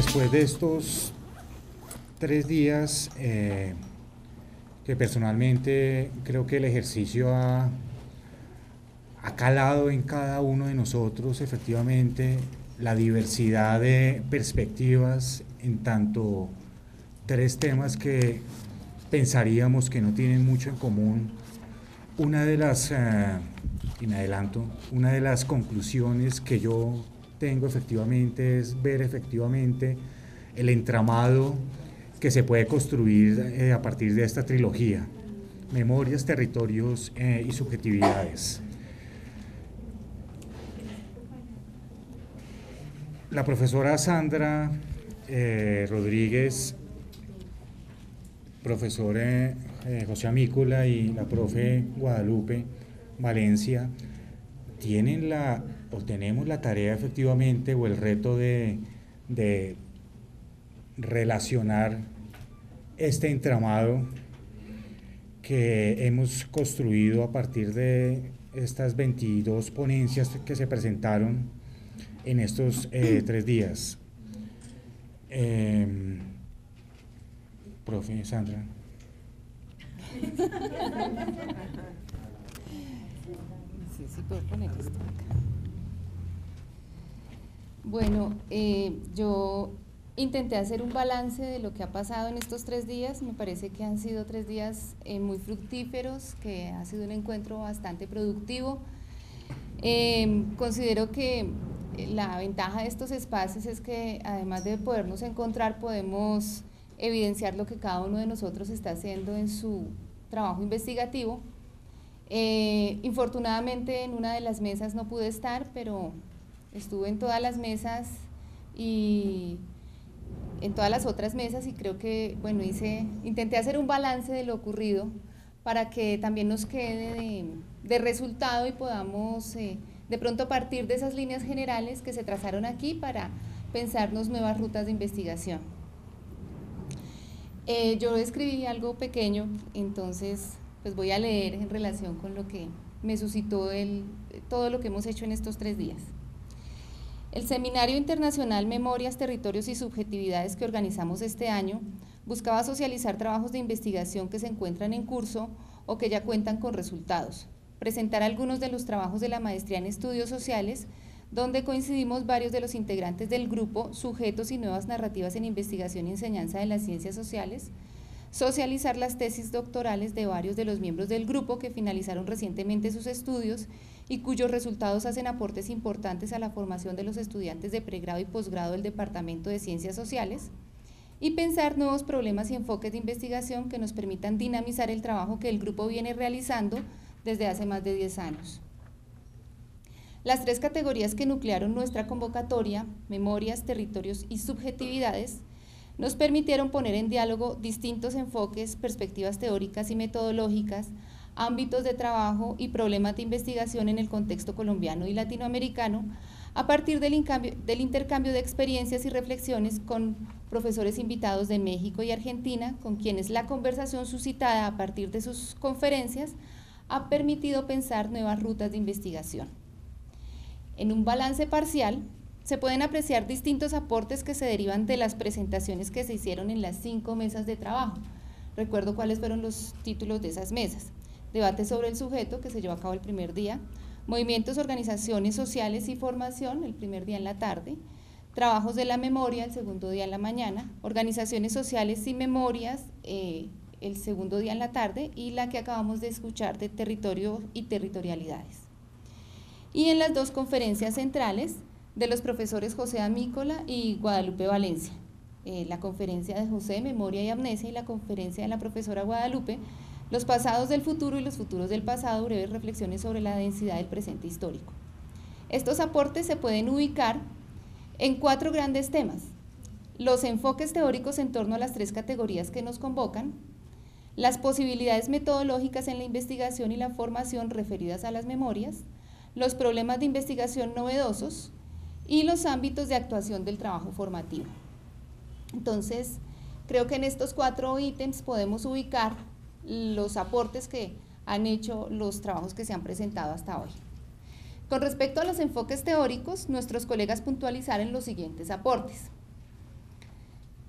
Después de estos 3 días, que personalmente creo que el ejercicio ha calado en cada uno de nosotros efectivamente la diversidad de perspectivas en tanto 3 temas que pensaríamos que no tienen mucho en común. Una de las, y me adelanto, una de las conclusiones que yo tengo efectivamente es ver efectivamente el entramado que se puede construir a partir de esta trilogía: memorias, territorios y subjetividades. La profesora Sandra Rodríguez, profesor José Amícola y la profe Guadalupe Valencia tenemos la tarea efectivamente o el reto de relacionar este entramado que hemos construido a partir de estas 22 ponencias que se presentaron en estos 3 días. Profe Sandra. Sí, puedo poner esto acá. Bueno, yo intenté hacer un balance de lo que ha pasado en estos 3 días. Me parece que han sido 3 días muy fructíferos, que ha sido un encuentro bastante productivo. Considero que la ventaja de estos espacios es que además de podernos encontrar, podemos evidenciar lo que cada uno de nosotros está haciendo en su trabajo investigativo. Infortunadamente en una de las mesas no pude estar, pero estuve en todas las mesas y en todas las otras mesas, y creo que, bueno, intenté hacer un balance de lo ocurrido para que también nos quede de resultado y podamos de pronto partir de esas líneas generales que se trazaron aquí para pensarnos nuevas rutas de investigación. Yo escribí algo pequeño, entonces pues voy a leer en relación con lo que me suscitó todo lo que hemos hecho en estos 3 días. El Seminario Internacional Memorias, Territorios y Subjetividades que organizamos este año buscaba socializar trabajos de investigación que se encuentran en curso o que ya cuentan con resultados, presentar algunos de los trabajos de la maestría en estudios sociales, donde coincidimos varios de los integrantes del grupo Sujetos y Nuevas Narrativas en Investigación y Enseñanza de las Ciencias Sociales, socializar las tesis doctorales de varios de los miembros del grupo que finalizaron recientemente sus estudios y cuyos resultados hacen aportes importantes a la formación de los estudiantes de pregrado y posgrado del Departamento de Ciencias Sociales, y pensar nuevos problemas y enfoques de investigación que nos permitan dinamizar el trabajo que el grupo viene realizando desde hace más de 10 años. Las 3 categorías que nuclearon nuestra convocatoria, memorias, territorios y subjetividades, nos permitieron poner en diálogo distintos enfoques, perspectivas teóricas y metodológicas, ámbitos de trabajo y problemas de investigación en el contexto colombiano y latinoamericano, a partir del intercambio de experiencias y reflexiones con profesores invitados de México y Argentina, con quienes la conversación suscitada a partir de sus conferencias ha permitido pensar nuevas rutas de investigación. En un balance parcial, se pueden apreciar distintos aportes que se derivan de las presentaciones que se hicieron en las 5 mesas de trabajo. Recuerdo cuáles fueron los títulos de esas mesas: debate sobre el sujeto, que se llevó a cabo el primer día; movimientos, organizaciones sociales y formación, el primer día en la tarde; trabajos de la memoria, el segundo día en la mañana; organizaciones sociales y memorias, el segundo día en la tarde; y la que acabamos de escuchar de territorio y territorialidades. Y en las 2 conferencias centrales de los profesores José Amícola y Guadalupe Valencia, la conferencia de José, Memoria y Amnesia, y la conferencia de la profesora Guadalupe, Los pasados del futuro y los futuros del pasado, breves reflexiones sobre la densidad del presente histórico. Estos aportes se pueden ubicar en 4 grandes temas: los enfoques teóricos en torno a las 3 categorías que nos convocan, las posibilidades metodológicas en la investigación y la formación referidas a las memorias, los problemas de investigación novedosos y los ámbitos de actuación del trabajo formativo. Entonces, creo que en estos 4 ítems podemos ubicar los aportes que han hecho los trabajos que se han presentado hasta hoy. Con respecto a los enfoques teóricos, nuestros colegas puntualizaron los siguientes aportes.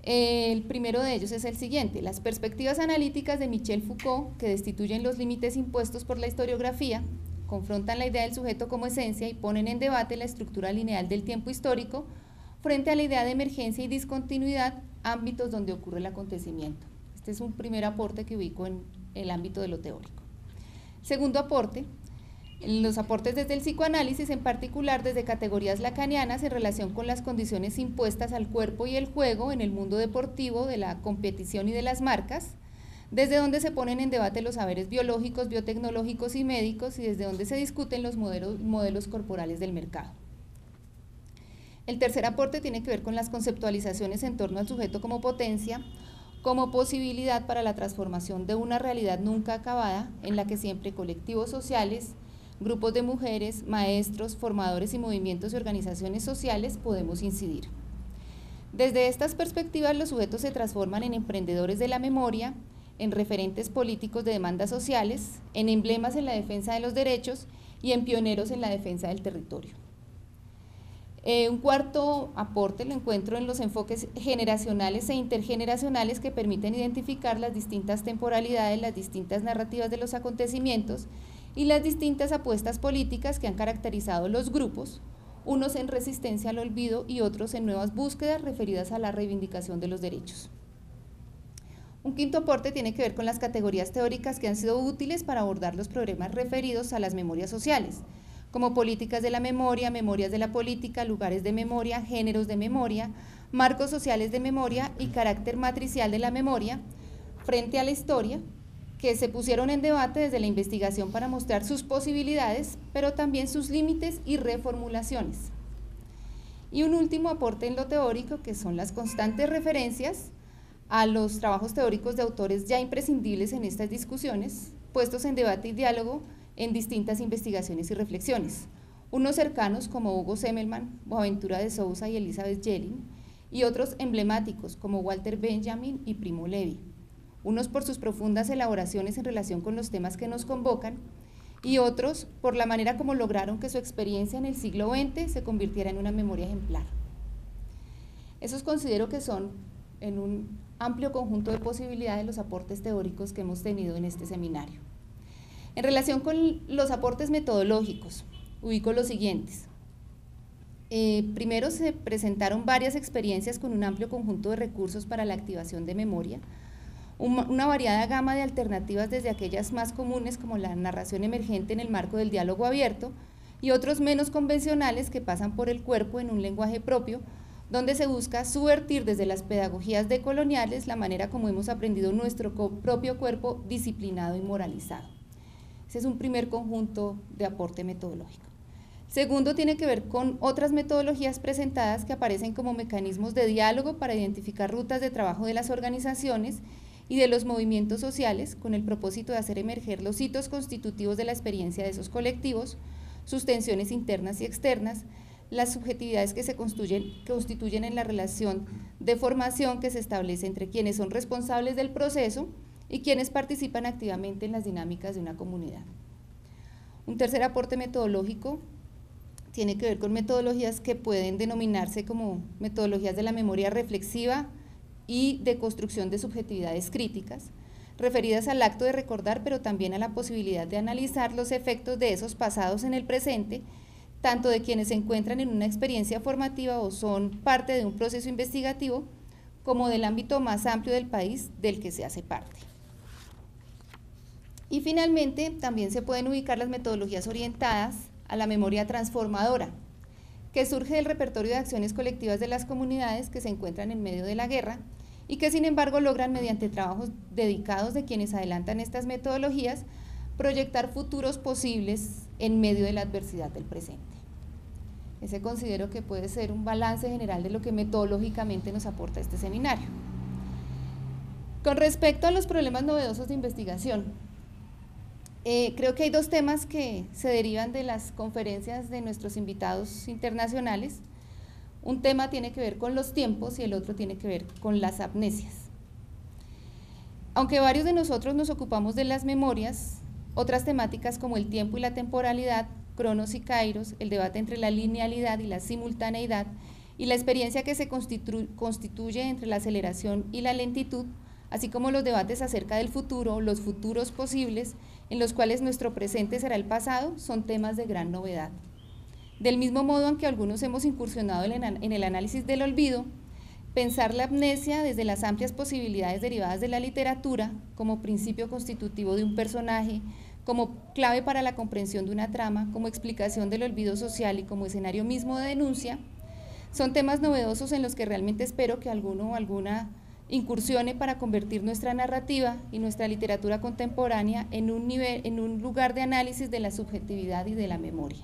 El primero de ellos es el siguiente: las perspectivas analíticas de Michel Foucault, que destituyen los límites impuestos por la historiografía, confrontan la idea del sujeto como esencia y ponen en debate la estructura lineal del tiempo histórico frente a la idea de emergencia y discontinuidad, ámbitos donde ocurre el acontecimiento. Este es un primer aporte que ubico en el ámbito de lo teórico. Segundo aporte: los aportes desde el psicoanálisis, en particular desde categorías lacanianas en relación con las condiciones impuestas al cuerpo y el juego en el mundo deportivo, de la competición y de las marcas, desde donde se ponen en debate los saberes biológicos, biotecnológicos y médicos, y desde donde se discuten los modelos corporales del mercado. El tercer aporte tiene que ver con las conceptualizaciones en torno al sujeto como potencia, como posibilidad para la transformación de una realidad nunca acabada, en la que siempre colectivos sociales, grupos de mujeres, maestros, formadores y movimientos y organizaciones sociales podemos incidir. Desde estas perspectivas, los sujetos se transforman en emprendedores de la memoria, en referentes políticos de demandas sociales, en emblemas en la defensa de los derechos y en pioneros en la defensa del territorio. Un cuarto aporte lo encuentro en los enfoques generacionales e intergeneracionales, que permiten identificar las distintas temporalidades, las distintas narrativas de los acontecimientos y las distintas apuestas políticas que han caracterizado los grupos, unos en resistencia al olvido y otros en nuevas búsquedas referidas a la reivindicación de los derechos. Un quinto aporte tiene que ver con las categorías teóricas que han sido útiles para abordar los problemas referidos a las memorias sociales, como políticas de la memoria, memorias de la política, lugares de memoria, géneros de memoria, marcos sociales de memoria y carácter matricial de la memoria frente a la historia, que se pusieron en debate desde la investigación para mostrar sus posibilidades, pero también sus límites y reformulaciones. Y un último aporte en lo teórico, que son las constantes referencias a los trabajos teóricos de autores ya imprescindibles en estas discusiones, puestos en debate y diálogo en distintas investigaciones y reflexiones, unos cercanos como Hugo Semmelmann, Boaventura de Sousa y Elizabeth Jelin, y otros emblemáticos como Walter Benjamin y Primo Levi, unos por sus profundas elaboraciones en relación con los temas que nos convocan, y otros por la manera como lograron que su experiencia en el siglo XX se convirtiera en una memoria ejemplar. Esos considero que son, en un amplio conjunto de posibilidades, los aportes teóricos que hemos tenido en este seminario. En relación con los aportes metodológicos, ubico los siguientes. Primero, se presentaron varias experiencias con un amplio conjunto de recursos para la activación de memoria, una variada gama de alternativas, desde aquellas más comunes como la narración emergente en el marco del diálogo abierto, y otros menos convencionales que pasan por el cuerpo en un lenguaje propio, donde se busca subvertir desde las pedagogías decoloniales la manera como hemos aprendido nuestro propio cuerpo disciplinado y moralizado. Ese es un primer conjunto de aporte metodológico. Segundo, tiene que ver con otras metodologías presentadas que aparecen como mecanismos de diálogo para identificar rutas de trabajo de las organizaciones y de los movimientos sociales, con el propósito de hacer emerger los hitos constitutivos de la experiencia de esos colectivos, sus tensiones internas y externas, las subjetividades que se constituyen en la relación de formación que se establece entre quienes son responsables del proceso y quienes participan activamente en las dinámicas de una comunidad. Un tercer aporte metodológico tiene que ver con metodologías que pueden denominarse como metodologías de la memoria reflexiva y de construcción de subjetividades críticas, referidas al acto de recordar, pero también a la posibilidad de analizar los efectos de esos pasados en el presente, tanto de quienes se encuentran en una experiencia formativa o son parte de un proceso investigativo, como del ámbito más amplio del país del que se hace parte. Y finalmente, también se pueden ubicar las metodologías orientadas a la memoria transformadora, que surge del repertorio de acciones colectivas de las comunidades que se encuentran en medio de la guerra y que, sin embargo, logran, mediante trabajos dedicados de quienes adelantan estas metodologías, proyectar futuros posibles en medio de la adversidad del presente. Ese considero que puede ser un balance general de lo que metodológicamente nos aporta este seminario. Con respecto a los problemas novedosos de investigación, creo que hay dos temas que se derivan de las conferencias de nuestros invitados internacionales. Un tema tiene que ver con los tiempos y el otro tiene que ver con las amnesias. Aunque varios de nosotros nos ocupamos de las memorias, otras temáticas como el tiempo y la temporalidad, Cronos y Kairos, el debate entre la linealidad y la simultaneidad, y la experiencia que se constituye entre la aceleración y la lentitud, así como los debates acerca del futuro, los futuros posibles, en los cuales nuestro presente será el pasado, son temas de gran novedad. Del mismo modo, aunque algunos hemos incursionado en el análisis del olvido, pensar la amnesia desde las amplias posibilidades derivadas de la literatura, como principio constitutivo de un personaje, como clave para la comprensión de una trama, como explicación del olvido social y como escenario mismo de denuncia, son temas novedosos en los que realmente espero que alguno o alguna incursione para convertir nuestra narrativa y nuestra literatura contemporánea en un lugar de análisis de la subjetividad y de la memoria.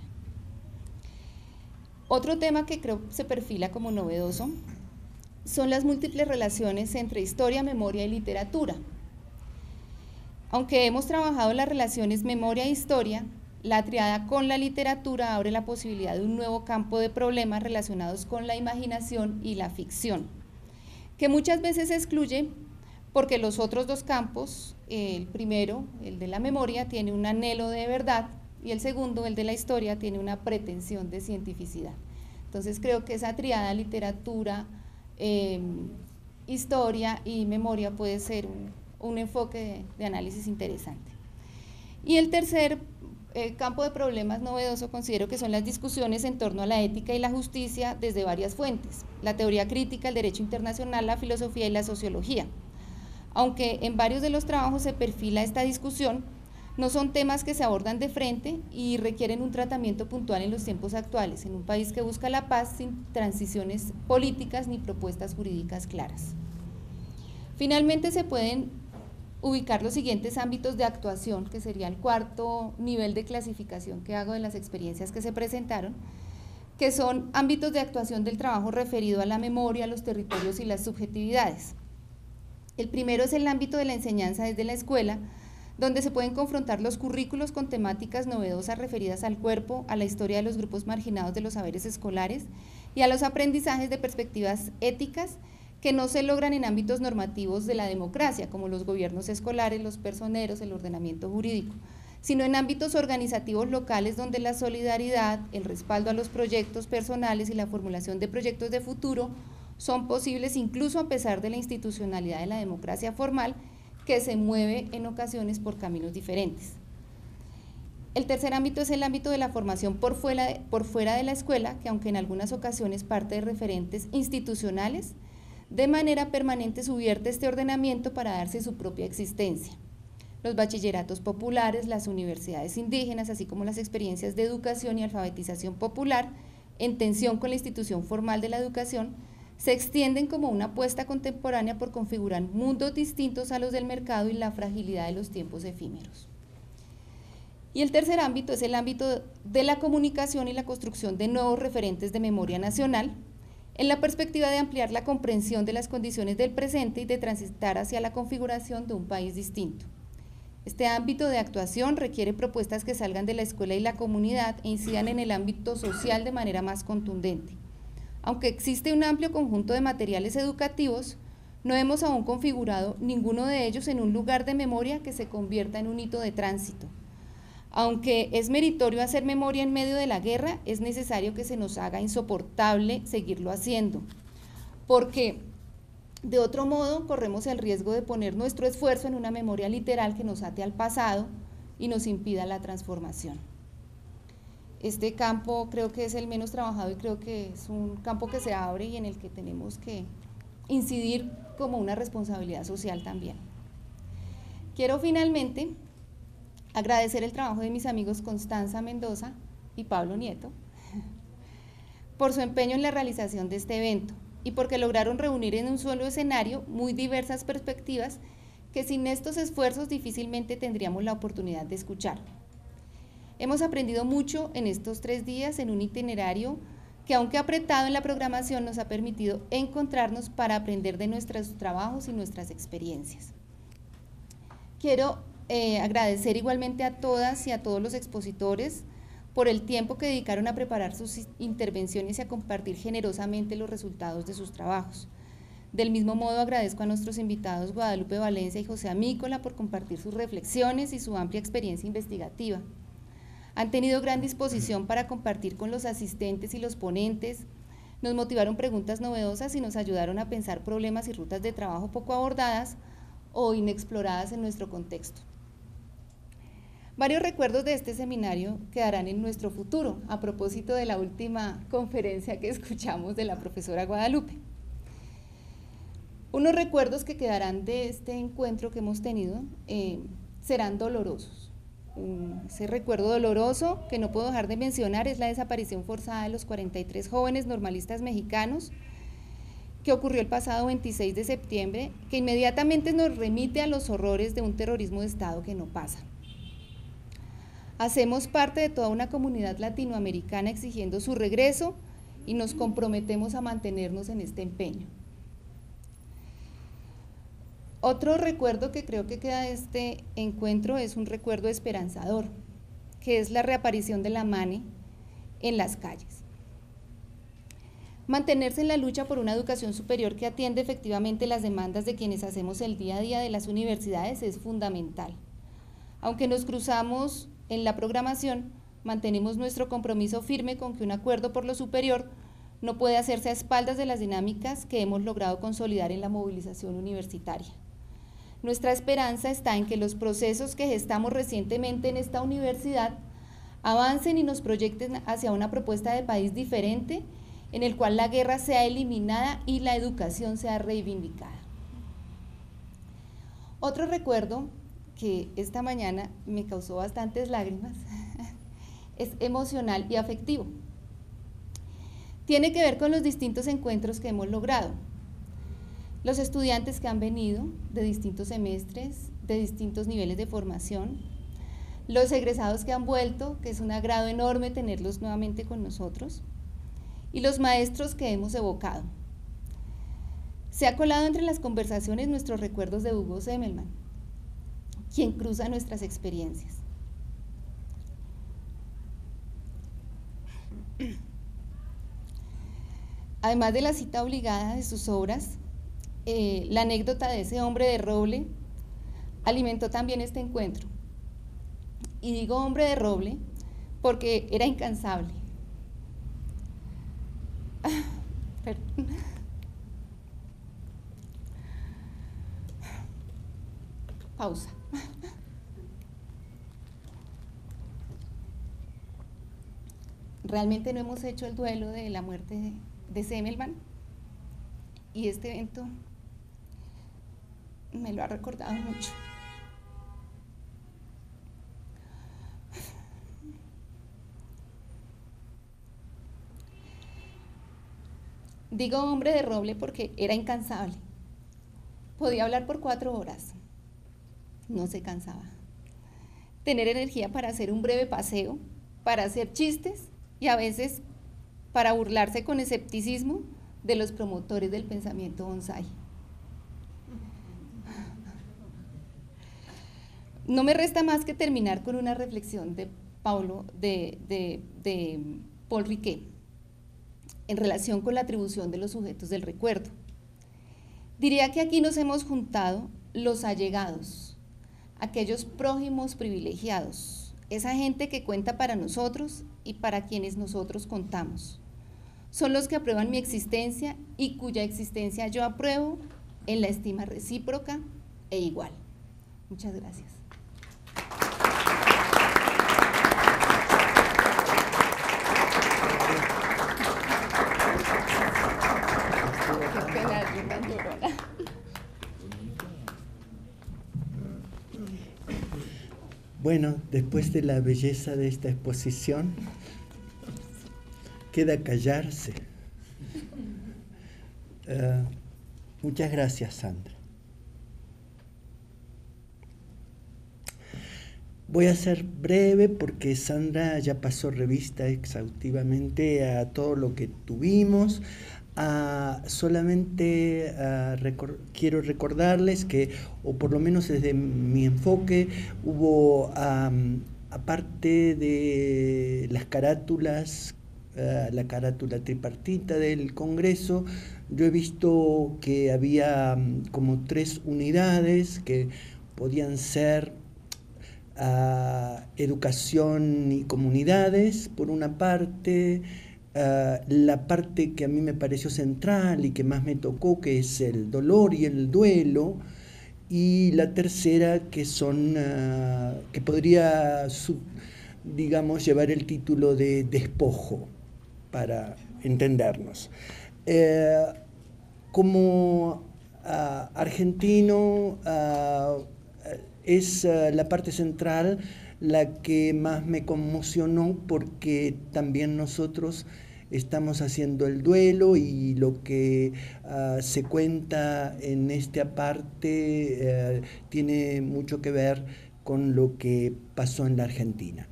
Otro tema que creo se perfila como novedoso son las múltiples relaciones entre historia, memoria y literatura. Aunque hemos trabajado las relaciones memoria e historia, la triada con la literatura abre la posibilidad de un nuevo campo de problemas relacionados con la imaginación y la ficción, que muchas veces se excluye porque los otros dos campos, el primero, el de la memoria, tiene un anhelo de verdad y el segundo, el de la historia, tiene una pretensión de cientificidad. Entonces creo que esa triada literatura, historia y memoria puede ser un enfoque de análisis interesante. Y el tercer campo de problemas novedoso considero que son las discusiones en torno a la ética y la justicia desde varias fuentes, la teoría crítica, el derecho internacional, la filosofía y la sociología. Aunque en varios de los trabajos se perfila esta discusión, no son temas que se abordan de frente y requieren un tratamiento puntual en los tiempos actuales, en un país que busca la paz sin transiciones políticas ni propuestas jurídicas claras. Finalmente se pueden ubicar los siguientes ámbitos de actuación, que sería el cuarto nivel de clasificación que hago de las experiencias que se presentaron, que son ámbitos de actuación del trabajo referido a la memoria, a los territorios y las subjetividades. El primero es el ámbito de la enseñanza desde la escuela, donde se pueden confrontar los currículos con temáticas novedosas referidas al cuerpo, a la historia de los grupos marginados de los saberes escolares y a los aprendizajes de perspectivas éticas que no se logran en ámbitos normativos de la democracia, como los gobiernos escolares, los personeros, el ordenamiento jurídico, sino en ámbitos organizativos locales donde la solidaridad, el respaldo a los proyectos personales y la formulación de proyectos de futuro son posibles incluso a pesar de la institucionalidad de la democracia formal, que se mueve en ocasiones por caminos diferentes. El tercer ámbito es el ámbito de la formación por fuera de la escuela, que aunque en algunas ocasiones parte de referentes institucionales, de manera permanente subvierte este ordenamiento para darse su propia existencia. Los bachilleratos populares, las universidades indígenas, así como las experiencias de educación y alfabetización popular, en tensión con la institución formal de la educación, se extienden como una apuesta contemporánea por configurar mundos distintos a los del mercado y la fragilidad de los tiempos efímeros. Y el tercer ámbito es el ámbito de la comunicación y la construcción de nuevos referentes de memoria nacional, en la perspectiva de ampliar la comprensión de las condiciones del presente y de transitar hacia la configuración de un país distinto. Este ámbito de actuación requiere propuestas que salgan de la escuela y la comunidad e incidan en el ámbito social de manera más contundente. Aunque existe un amplio conjunto de materiales educativos, no hemos aún configurado ninguno de ellos en un lugar de memoria que se convierta en un hito de tránsito. Aunque es meritorio hacer memoria en medio de la guerra, es necesario que se nos haga insoportable seguirlo haciendo, porque de otro modo corremos el riesgo de poner nuestro esfuerzo en una memoria literal que nos ate al pasado y nos impida la transformación. Este campo creo que es el menos trabajado y creo que es un campo que se abre y en el que tenemos que incidir como una responsabilidad social también. Quiero finalmente agradecer el trabajo de mis amigos Constanza Mendoza y Pablo Nieto por su empeño en la realización de este evento y porque lograron reunir en un solo escenario muy diversas perspectivas que sin estos esfuerzos difícilmente tendríamos la oportunidad de escuchar. Hemos aprendido mucho en estos 3 días en un itinerario que, aunque apretado en la programación, nos ha permitido encontrarnos para aprender de nuestros trabajos y nuestras experiencias. Quiero agradecer igualmente a todas y a todos los expositores por el tiempo que dedicaron a preparar sus intervenciones y a compartir generosamente los resultados de sus trabajos. Del mismo modo agradezco a nuestros invitados Guadalupe Valencia y José Amícola por compartir sus reflexiones y su amplia experiencia investigativa. Han tenido gran disposición para compartir con los asistentes y los ponentes, Nos motivaron preguntas novedosas y nos ayudaron a pensar problemas y rutas de trabajo poco abordadas o inexploradas en nuestro contexto. Varios recuerdos de este seminario quedarán en nuestro futuro, a propósito de la última conferencia que escuchamos de la profesora Guadalupe. Unos recuerdos que quedarán de este encuentro que hemos tenido serán dolorosos. Ese recuerdo doloroso que no puedo dejar de mencionar es la desaparición forzada de los 43 jóvenes normalistas mexicanos que ocurrió el pasado 26 de septiembre, que inmediatamente nos remite a los horrores de un terrorismo de Estado que no pasa. Hacemos parte de toda una comunidad latinoamericana exigiendo su regreso y nos comprometemos a mantenernos en este empeño. Otro recuerdo que creo que queda de este encuentro es un recuerdo esperanzador, que es la reaparición de la MANE en las calles. Mantenerse en la lucha por una educación superior que atiende efectivamente las demandas de quienes hacemos el día a día de las universidades es fundamental. Aunque nos cruzamos en la programación, mantenemos nuestro compromiso firme con que un acuerdo por lo superior no puede hacerse a espaldas de las dinámicas que hemos logrado consolidar en la movilización universitaria. Nuestra esperanza está en que los procesos que gestamos recientemente en esta universidad avancen y nos proyecten hacia una propuesta de país diferente, en el cual la guerra sea eliminada y la educación sea reivindicada. Otro recuerdo que esta mañana me causó bastantes lágrimas es emocional y afectivo. Tiene que ver con los distintos encuentros que hemos logrado. Los estudiantes que han venido de distintos semestres, de distintos niveles de formación, los egresados que han vuelto, que es un agrado enorme tenerlos nuevamente con nosotros, y los maestros que hemos evocado. Se ha colado entre las conversaciones nuestros recuerdos de Hugo Semmelmann, quien cruza nuestras experiencias. Además de la cita obligada de sus obras, la anécdota de ese hombre de roble alimentó también este encuentro. Y digo hombre de roble porque era incansable. Pausa. Realmente no hemos hecho el duelo de la muerte de Semmelmann y este evento me lo ha recordado mucho. Digo hombre de roble porque era incansable. Podía hablar por 4 horas. No se cansaba. Tener energía para hacer un breve paseo, para hacer chistes y a veces para burlarse con escepticismo de los promotores del pensamiento bonsái. No me resta más que terminar con una reflexión de Paul Riquet en relación con la atribución de los sujetos del recuerdo. Diría que aquí nos hemos juntado los allegados, aquellos prójimos privilegiados, esa gente que cuenta para nosotros y para quienes nosotros contamos. Son los que aprueban mi existencia y cuya existencia yo apruebo en la estima recíproca e igual. Muchas gracias. Qué pena, yo tan llorona. Bueno, después de la belleza de esta exposición, queda callarse. Muchas gracias, Sandra. Voy a ser breve porque Sandra ya pasó revista exhaustivamente a todo lo que tuvimos. Solamente quiero recordarles que, o por lo menos desde mi enfoque, hubo, aparte de las carátulas, la carátula tripartita del Congreso, yo he visto que había como 3 unidades que podían ser educación y comunidades, por una parte, la parte que a mí me pareció central y que más me tocó, que es el dolor y el duelo, y la tercera, que son, que podría, digamos, llevar el título de despojo, para entendernos. Como argentino, es la parte central la que más me conmocionó, porque también nosotros estamos haciendo el duelo, y lo que se cuenta en esta parte tiene mucho que ver con lo que pasó en la Argentina.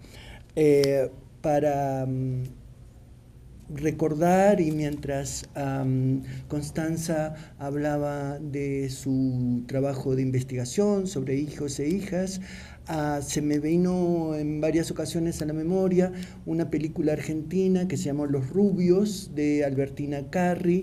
Para recordar, y mientras Constanza hablaba de su trabajo de investigación sobre hijos e hijas, se me vino en varias ocasiones a la memoria una película argentina que se llamó Los Rubios, de Albertina Carri.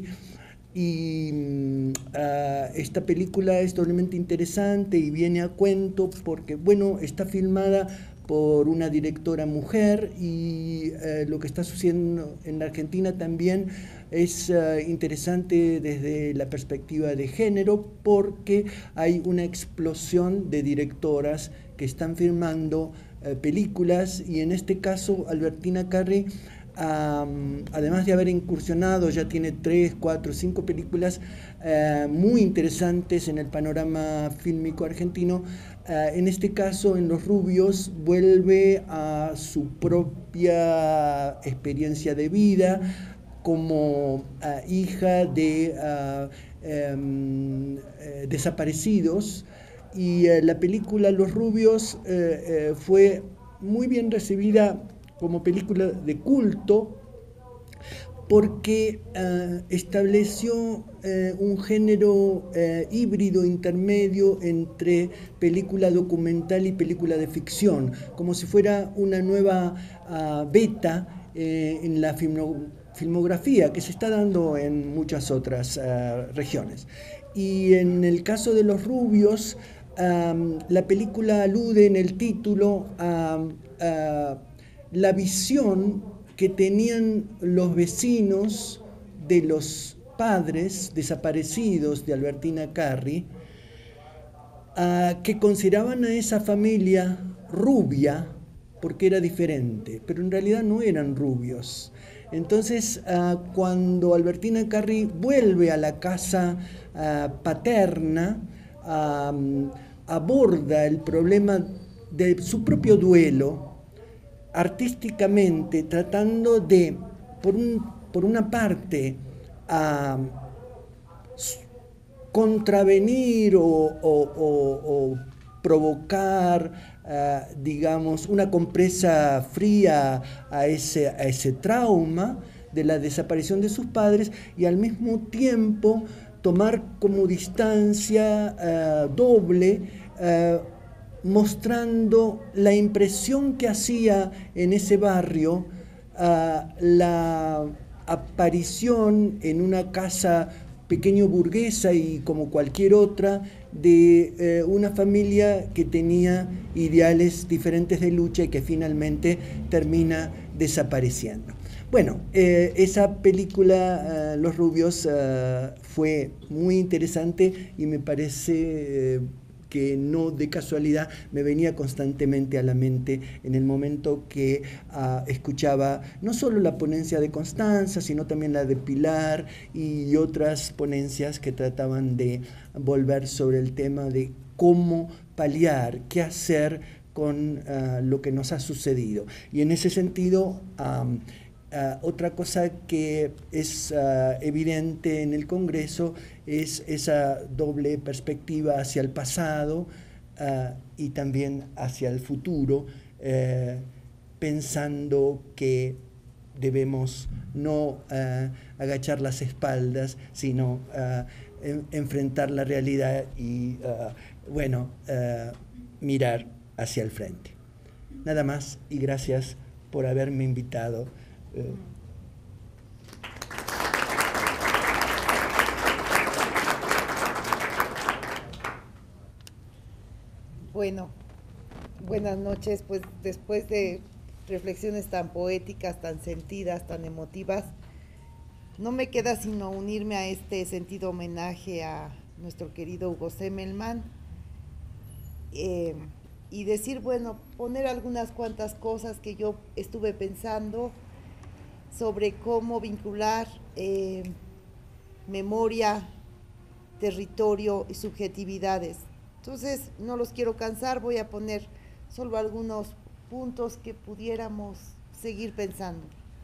Y esta película es doblemente interesante y viene a cuento porque, bueno, está filmada por una directora mujer, y lo que está sucediendo en la Argentina también es interesante desde la perspectiva de género, porque hay una explosión de directoras que están filmando películas, y en este caso Albertina Carri, además de haber incursionado, ya tiene 3, 4, 5 películas muy interesantes en el panorama fílmico argentino. En este caso, en Los Rubios, vuelve a su propia experiencia de vida como hija de desaparecidos, y la película Los Rubios fue muy bien recibida como película de culto, porque estableció un género híbrido intermedio entre película documental y película de ficción, como si fuera una nueva beta en la filmografía que se está dando en muchas otras regiones. Y en el caso de Los Rubios, la película alude en el título a la visión que tenían los vecinos de los padres desaparecidos de Albertina Carri, que consideraban a esa familia rubia porque era diferente, pero en realidad no eran rubios. Entonces, cuando Albertina Carri vuelve a la casa paterna, aborda el problema de su propio duelo, artísticamente, tratando de, por una parte, contravenir o provocar, digamos, una compresa fría a ese trauma de la desaparición de sus padres, y al mismo tiempo tomar como distancia doble, mostrando la impresión que hacía en ese barrio la aparición en una casa pequeño burguesa y como cualquier otra de una familia que tenía ideales diferentes de lucha y que finalmente termina desapareciendo. Bueno, esa película, Los Rubios, fue muy interesante, y me parece que no de casualidad me venía constantemente a la mente en el momento que escuchaba no solo la ponencia de Constanza, sino también la de Pilar y otras ponencias que trataban de volver sobre el tema de cómo paliar, qué hacer con lo que nos ha sucedido. Y en ese sentido, otra cosa que es evidente en el Congreso es esa doble perspectiva hacia el pasado y también hacia el futuro, pensando que debemos no agachar las espaldas, sino enfrentar la realidad y, mirar hacia el frente. Nada más, y gracias por haberme invitado. Bueno, buenas noches. Pues después de reflexiones tan poéticas, tan sentidas, tan emotivas, no me queda sino unirme a este sentido homenaje a nuestro querido Hugo Semmelmann y decir, bueno, poner algunas cuantas cosas que yo estuve pensando sobre cómo vincular memoria, territorio y subjetividades. Entonces, no los quiero cansar, voy a poner solo algunos puntos que pudiéramos seguir pensando.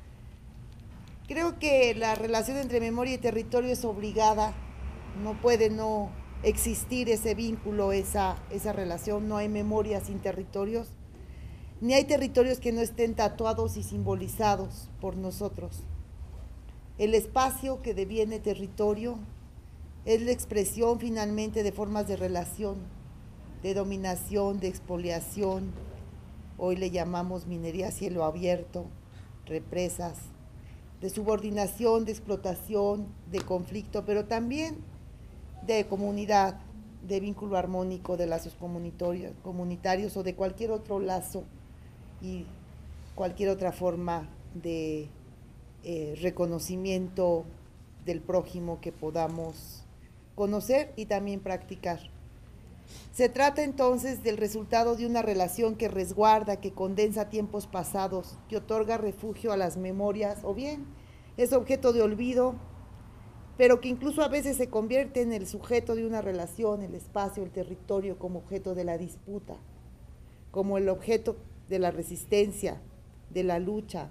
Creo que la relación entre memoria y territorio es obligada, no puede no existir ese vínculo, esa relación, no hay memoria sin territorios, ni hay territorios que no estén tatuados y simbolizados por nosotros. El espacio que deviene territorio es la expresión finalmente de formas de relación, de dominación, de expoliación, hoy le llamamos minería a cielo abierto, represas, de subordinación, de explotación, de conflicto, pero también de comunidad, de vínculo armónico, de lazos comunitarios o de cualquier otro lazo y cualquier otra forma de reconocimiento del prójimo que podamos conocer y también practicar. Se trata entonces del resultado de una relación que resguarda, que condensa tiempos pasados, que otorga refugio a las memorias, o bien es objeto de olvido, pero que incluso a veces se convierte en el sujeto de una relación, el espacio, el territorio, como objeto de la disputa, como el objeto de la resistencia, de la lucha,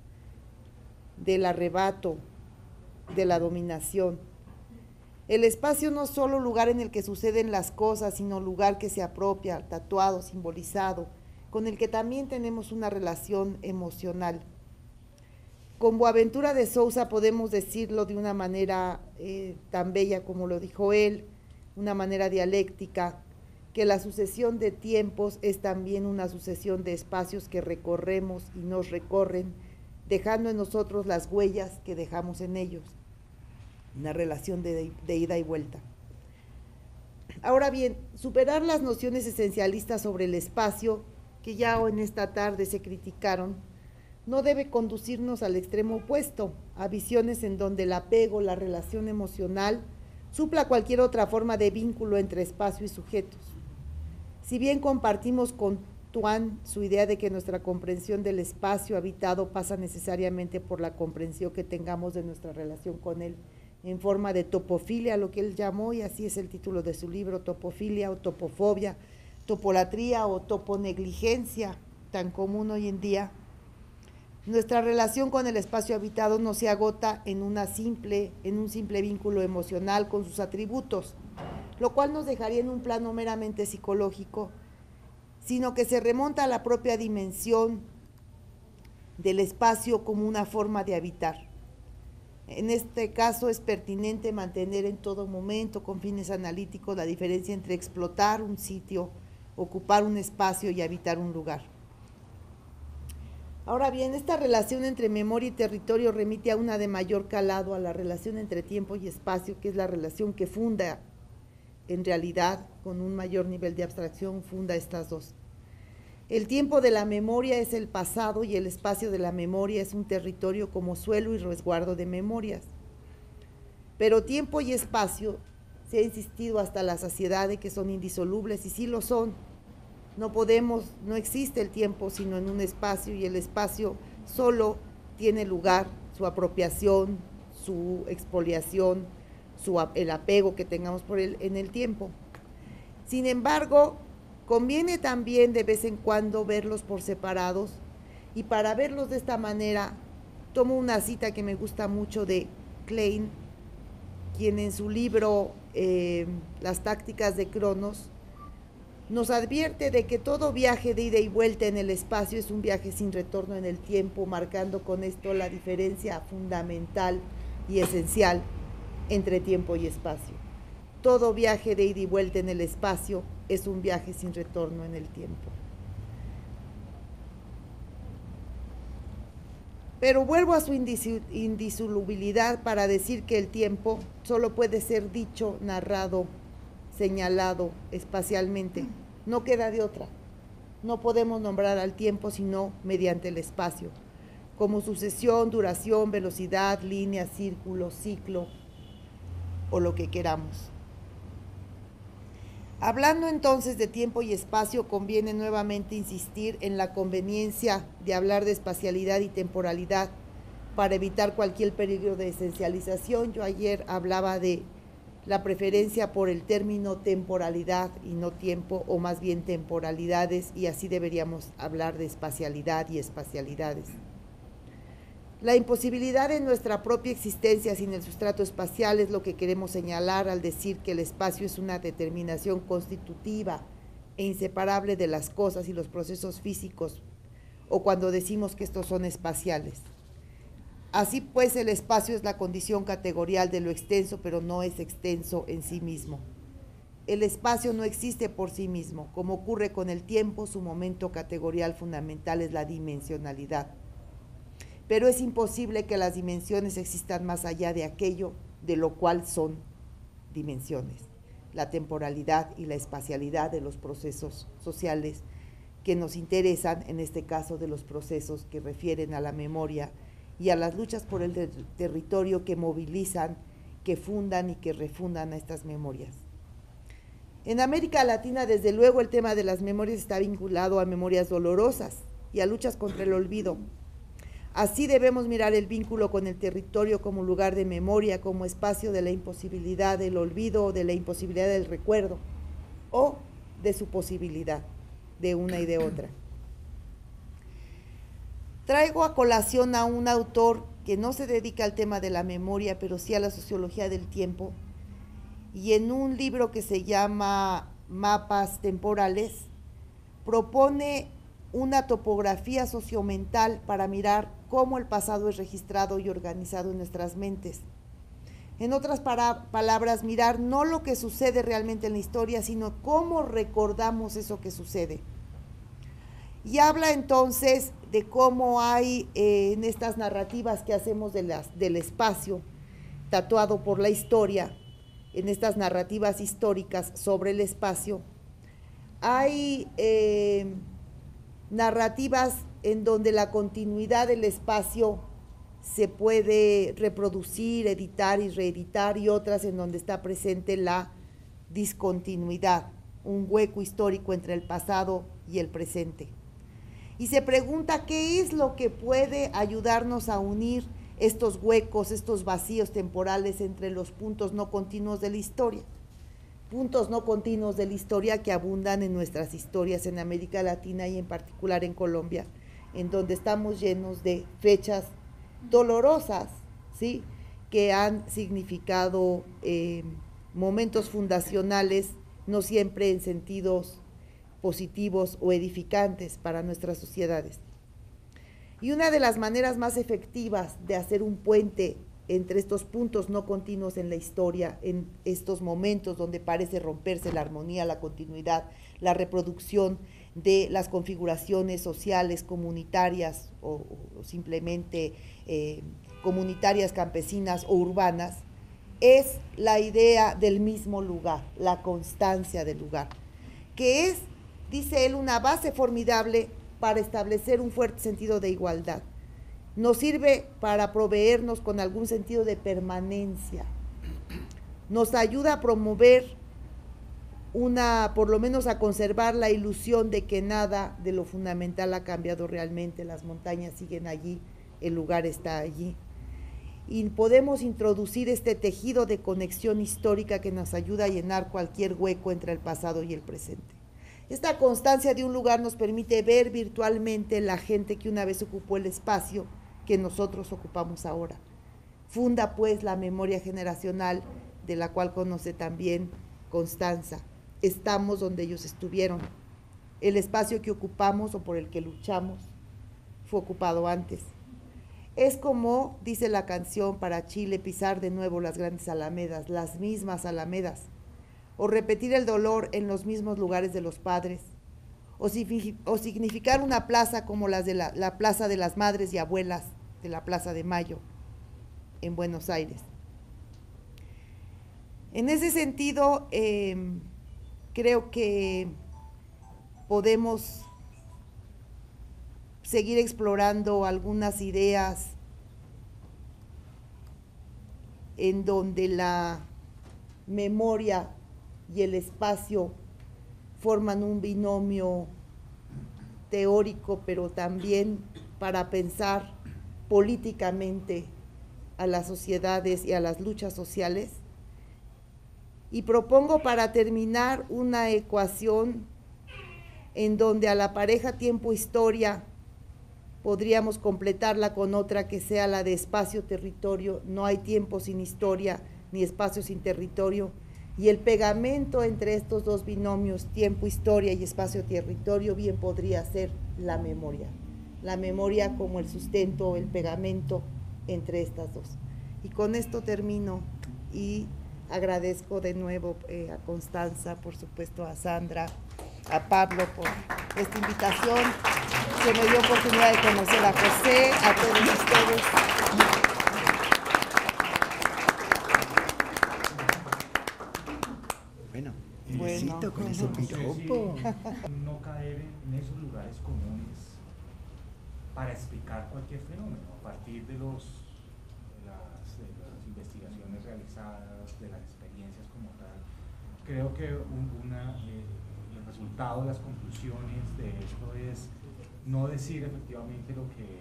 del arrebato, de la dominación. El espacio no es solo lugar en el que suceden las cosas, sino lugar que se apropia, tatuado, simbolizado, con el que también tenemos una relación emocional. Con Boaventura de Sousa podemos decirlo de una manera tan bella como lo dijo él, una manera dialéctica, que la sucesión de tiempos es también una sucesión de espacios que recorremos y nos recorren, dejando en nosotros las huellas que dejamos en ellos. Una relación de ida y vuelta. Ahora bien, superar las nociones esencialistas sobre el espacio, que ya en esta tarde se criticaron, no debe conducirnos al extremo opuesto, a visiones en donde el apego, la relación emocional, supla cualquier otra forma de vínculo entre espacio y sujetos. Si bien compartimos con Tuan su idea de que nuestra comprensión del espacio habitado pasa necesariamente por la comprensión que tengamos de nuestra relación con él, en forma de topofilia, lo que él llamó, y así es el título de su libro, topofilia o topofobia, topolatría o toponegligencia, tan común hoy en día. Nuestra relación con el espacio habitado no se agota en un simple vínculo emocional con sus atributos, lo cual nos dejaría en un plano meramente psicológico, sino que se remonta a la propia dimensión del espacio como una forma de habitar. En este caso es pertinente mantener en todo momento, con fines analíticos, la diferencia entre explotar un sitio, ocupar un espacio y habitar un lugar. Ahora bien, esta relación entre memoria y territorio remite a una de mayor calado, a la relación entre tiempo y espacio, que es la relación que funda, en realidad, con un mayor nivel de abstracción, funda estas dos. El tiempo de la memoria es el pasado y el espacio de la memoria es un territorio como suelo y resguardo de memorias. Pero tiempo y espacio, se ha insistido hasta la saciedad de que son indisolubles, y sí lo son. No existe el tiempo sino en un espacio, y el espacio solo tiene lugar su apropiación, su expoliación, el apego que tengamos por él en el tiempo. Sin embargo, conviene también de vez en cuando verlos por separados, y para verlos de esta manera tomo una cita que me gusta mucho de Klein, quien en su libro Las tácticas de Cronos nos advierte de que todo viaje de ida y vuelta en el espacio es un viaje sin retorno en el tiempo, marcando con esto la diferencia fundamental y esencial entre tiempo y espacio. Todo viaje de ida y vuelta en el espacio es un viaje sin retorno en el tiempo. Pero vuelvo a su indisolubilidad para decir que el tiempo solo puede ser dicho, narrado, señalado espacialmente. No queda de otra. No podemos nombrar al tiempo sino mediante el espacio, como sucesión, duración, velocidad, línea, círculo, ciclo o lo que queramos. Hablando entonces de tiempo y espacio, conviene nuevamente insistir en la conveniencia de hablar de espacialidad y temporalidad para evitar cualquier peligro de esencialización. Yo ayer hablaba de la preferencia por el término temporalidad y no tiempo, o más bien temporalidades, y así deberíamos hablar de espacialidad y espacialidades. La imposibilidad de nuestra propia existencia sin el sustrato espacial es lo que queremos señalar al decir que el espacio es una determinación constitutiva e inseparable de las cosas y los procesos físicos, o cuando decimos que estos son espaciales. Así pues, el espacio es la condición categorial de lo extenso, pero no es extenso en sí mismo. El espacio no existe por sí mismo. Como ocurre con el tiempo, su momento categorial fundamental es la dimensionalidad. Pero es imposible que las dimensiones existan más allá de aquello de lo cual son dimensiones, la temporalidad y la espacialidad de los procesos sociales que nos interesan, en este caso de los procesos que refieren a la memoria y a las luchas por el territorio que movilizan, que fundan y que refundan a estas memorias. En América Latina, desde luego, el tema de las memorias está vinculado a memorias dolorosas y a luchas contra el olvido. Así debemos mirar el vínculo con el territorio como lugar de memoria, como espacio de la imposibilidad del olvido o de la imposibilidad del recuerdo, o de su posibilidad, de una y de otra. Traigo a colación a un autor que no se dedica al tema de la memoria, pero sí a la sociología del tiempo, y en un libro que se llama Mapas Temporales, propone una topografía sociomental para mirar cómo el pasado es registrado y organizado en nuestras mentes. En otras palabras, mirar no lo que sucede realmente en la historia, sino cómo recordamos eso que sucede. Y habla entonces de cómo hay en estas narrativas que hacemos del espacio, tatuado por la historia, en estas narrativas históricas sobre el espacio, hay narrativas en donde la continuidad del espacio se puede reproducir, editar y reeditar, y otras en donde está presente la discontinuidad, un hueco histórico entre el pasado y el presente. Y se pregunta qué es lo que puede ayudarnos a unir estos huecos, estos vacíos temporales entre los puntos no continuos de la historia. Puntos no continuos de la historia que abundan en nuestras historias en América Latina y en particular en Colombia, en donde estamos llenos de fechas dolorosas, ¿sí?, que han significado momentos fundacionales, no siempre en sentidos positivos o edificantes para nuestras sociedades. Y una de las maneras más efectivas de hacer un puente entre estos puntos no continuos en la historia, en estos momentos donde parece romperse la armonía, la continuidad, la reproducción de las configuraciones sociales, comunitarias o simplemente comunitarias, campesinas o urbanas, es la idea del mismo lugar, la constancia del lugar, que es, dice él, una base formidable para establecer un fuerte sentido de igualdad. Nos sirve para proveernos con algún sentido de permanencia. Nos ayuda a promover por lo menos a conservar la ilusión de que nada de lo fundamental ha cambiado realmente. Las montañas siguen allí, el lugar está allí. Y podemos introducir este tejido de conexión histórica que nos ayuda a llenar cualquier hueco entre el pasado y el presente. Esta constancia de un lugar nos permite ver virtualmente la gente que una vez ocupó el espacio que nosotros ocupamos ahora. Funda pues la memoria generacional, de la cual conoce también Constanza. Estamos donde ellos estuvieron. El espacio que ocupamos o por el que luchamos fue ocupado antes. Es como, dice la canción para Chile, pisar de nuevo las grandes alamedas, las mismas alamedas, o repetir el dolor en los mismos lugares de los padres, o significar una plaza como las de la Plaza de las Madres y Abuelas, de la Plaza de Mayo, en Buenos Aires. En ese sentido, creo que podemos seguir explorando algunas ideas en donde la memoria y el espacio forman un binomio teórico, pero también para pensar políticamente a las sociedades y a las luchas sociales. Y propongo para terminar una ecuación en donde a la pareja tiempo-historia podríamos completarla con otra que sea la de espacio-territorio. No hay tiempo sin historia, ni espacio sin territorio. Y el pegamento entre estos dos binomios, tiempo-historia y espacio-territorio, bien podría ser la memoria. La memoria como el sustento, el pegamento entre estas dos. Y con esto termino y agradezco de nuevo a Constanza, por supuesto a Sandra, a Pablo por esta invitación, que me dio oportunidad de conocer a José, a todos ustedes. Bueno, felicito con ese piropo. No caer en esos lugares comunes para explicar cualquier fenómeno a partir de las investigaciones realizadas, de las experiencias como tal. Creo que el resultado de las conclusiones de esto es no decir efectivamente lo que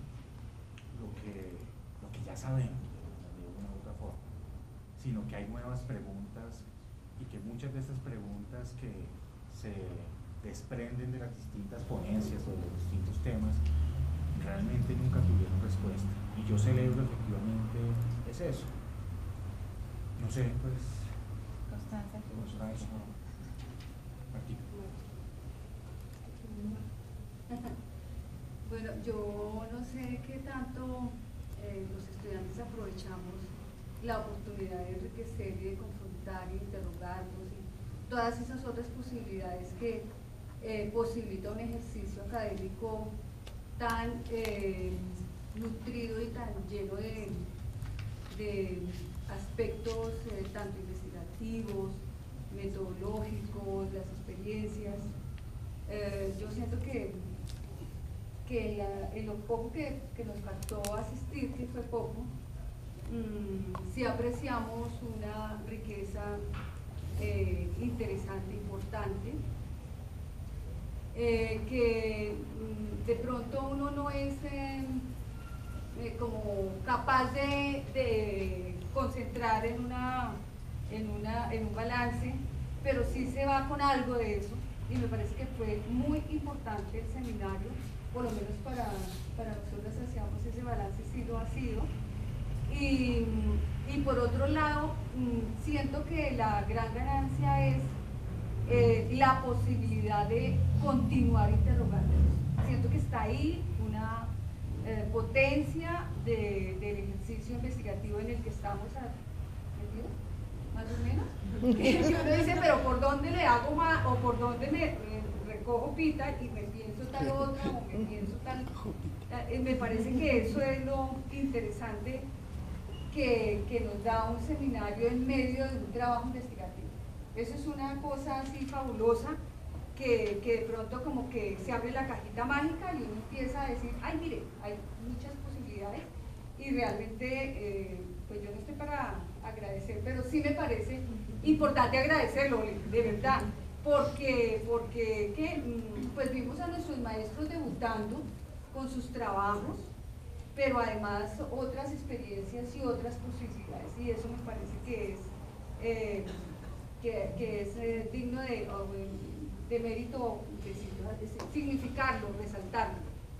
ya sabemos de una u otra forma, sino que hay nuevas preguntas y que muchas de estas preguntas que se desprenden de las distintas ponencias o de los distintos temas realmente nunca tuvieron respuesta. Y yo celebro efectivamente es eso. No sé, pues... Constanza. Martín. Bueno, yo no sé qué tanto los estudiantes aprovechamos la oportunidad de enriquecer y de confrontar y interrogarnos y todas esas otras posibilidades que posibilita un ejercicio académico tan nutrido y tan lleno de aspectos tanto investigativos, metodológicos, las experiencias. Yo siento que en lo poco que nos faltó asistir, que fue poco, sí apreciamos una riqueza interesante, importante, que de pronto uno no es como capaz de concentrar en un balance, pero sí se va con algo de eso, y me parece que fue muy importante el seminario, por lo menos para nosotros hacíamos ese balance, sí lo ha sido. Y por otro lado, siento que la gran ganancia es la posibilidad de continuar interrogándonos. Siento que está ahí una potencia del ejercicio investigativo en el que estamos metidos, más o menos. Que uno dice, pero ¿por dónde le hago más? O ¿por dónde me recojo pita y me pienso tal otra? O me pienso tal... me parece que eso es lo interesante que nos da un seminario en medio de un trabajo investigativo. Eso es una cosa así fabulosa que de pronto como que se abre la cajita mágica y uno empieza a decir, ay mire, hay muchas posibilidades y realmente pues yo no estoy para agradecer, pero sí me parece importante agradecerlo, de verdad, porque pues vimos a nuestros maestros debutando con sus trabajos, pero además otras experiencias y otras posibilidades, y eso me parece que es digno de mérito decirlo, significarlo, resaltarlo.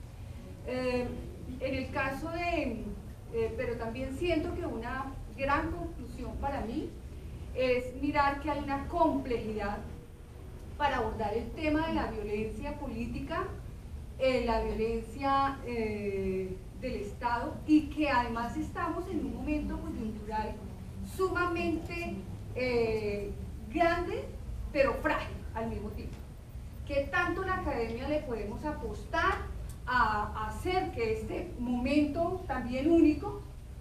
En el caso pero también siento que una gran conclusión para mí es mirar que hay una complejidad para abordar el tema de la violencia política, la violencia del Estado, y que además estamos en un momento coyuntural sumamente grande, pero frágil al mismo tiempo. ¿Qué tanto la academia le podemos apostar a hacer que este momento también único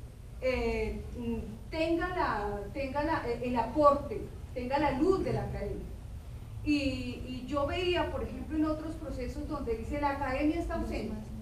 tenga el aporte, tenga la luz de la academia? Y yo veía, por ejemplo, en otros procesos donde dice la academia está ausente,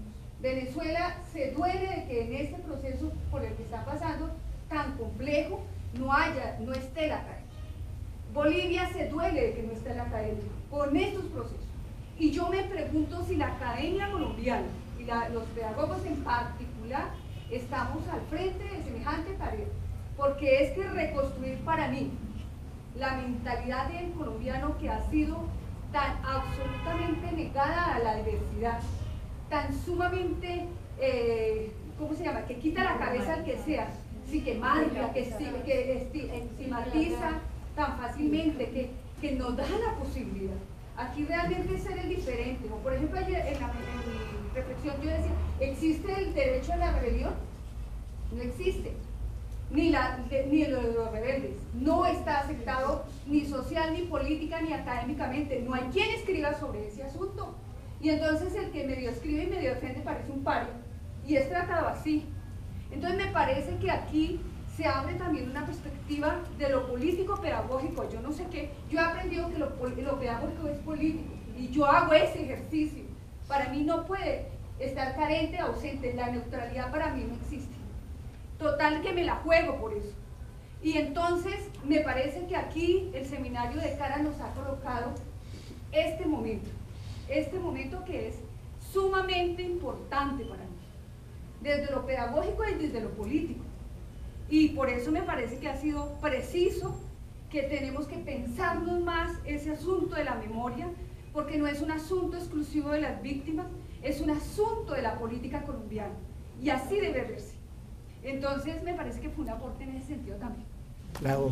Venezuela se duele de que en este proceso por el que está pasando, tan complejo, no esté la academia. Bolivia se duele de que no esté la academia con estos procesos. Y yo me pregunto si la academia colombiana y los pedagogos en particular estamos al frente de semejante tarea, porque es que reconstruir para mí la mentalidad del colombiano que ha sido tan absolutamente negada a la diversidad, tan sumamente, ¿cómo se llama?, que quita la cabeza al que sea, sí, que marca, que estigmatiza tan fácilmente, que nos da la posibilidad. Aquí realmente ser el diferente, ¿no? Por ejemplo, ayer en mi reflexión yo decía, ¿existe el derecho a la rebelión? No existe. Ni lo de los rebeldes. No está aceptado ni social, ni política, ni académicamente. No hay quien escriba sobre ese asunto. Y entonces el que medio escribe y medio defiende parece un paria. Y es tratado así. Entonces me parece que aquí se abre también una perspectiva de lo político pedagógico. Yo no sé qué, yo he aprendido que lo pedagógico es político y yo hago ese ejercicio. Para mí no puede estar carente, ausente, la neutralidad para mí no existe. Total que me la juego por eso. Y entonces me parece que aquí el seminario de Cara nos ha colocado este momento que es sumamente importante para mí, desde lo pedagógico y desde lo político. Y por eso me parece que ha sido preciso que tenemos que pensarnos más ese asunto de la memoria, porque no es un asunto exclusivo de las víctimas, es un asunto de la política colombiana, y así debe verse. Entonces me parece que fue un aporte en ese sentido también. Bravo.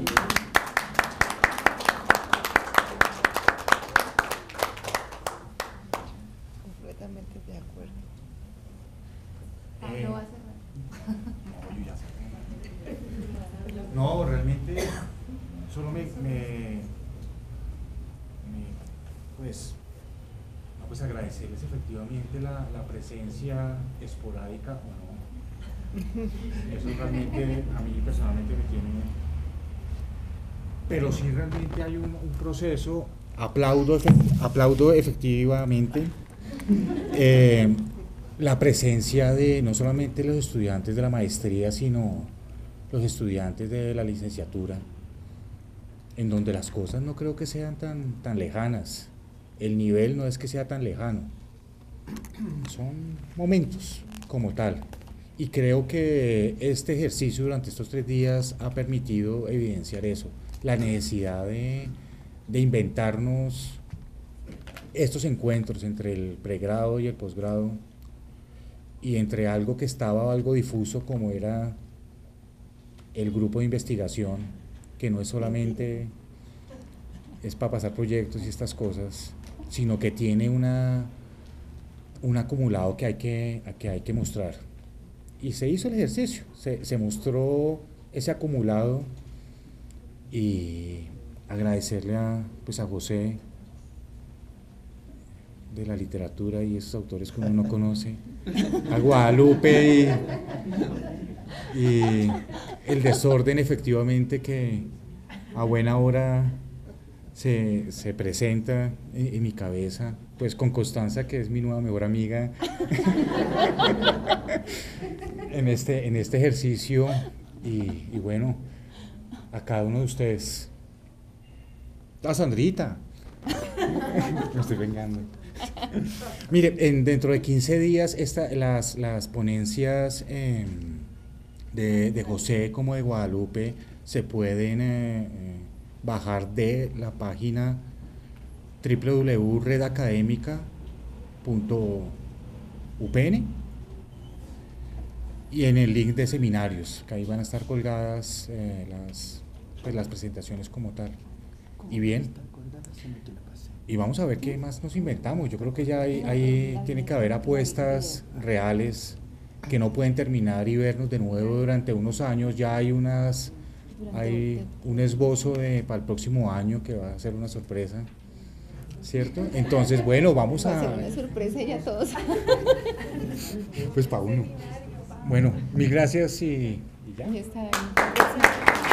Completamente de acuerdo. Pablo va a cerrar. No, yo ya cerré. No, realmente solo pues agradecerles efectivamente la presencia esporádica o no. Eso realmente a mí personalmente me tiene, pero sí realmente hay un proceso. Aplaudo efectivamente la presencia de no solamente los estudiantes de la maestría, sino los estudiantes de la licenciatura, en donde las cosas no creo que sean tan lejanas. El nivel no es que sea tan lejano, son momentos como tal. Y creo que este ejercicio durante estos 3 días ha permitido evidenciar eso, la necesidad de inventarnos estos encuentros entre el pregrado y el posgrado, y entre algo que estaba algo difuso como era el grupo de investigación, que no es solamente es para pasar proyectos y estas cosas, sino que tiene un acumulado que hay que mostrar. Y se hizo el ejercicio, se mostró ese acumulado, y agradecerle a José de la literatura y esos autores que uno no conoce, a Guadalupe y el desorden efectivamente que a buena hora se presenta en mi cabeza, pues con Constanza, que es mi nueva mejor amiga en este ejercicio, y bueno, a cada uno de ustedes, a Sandrita, me estoy vengando. Mire, dentro de 15 días las ponencias de José como de Guadalupe se pueden bajar de la página www.redacademica.upn y en el link de seminarios, que ahí van a estar colgadas las presentaciones como tal. Y bien, y vamos a ver qué más nos inventamos. Yo creo que ya ahí tiene que haber apuestas reales que no pueden terminar y vernos de nuevo durante unos años. Ya hay un esbozo para el próximo año que va a ser una sorpresa, ¿cierto? Entonces, bueno, vamos a... Va a ser una sorpresa ya todos. Pues para uno. Bueno, mil gracias y ya. Ya está bien.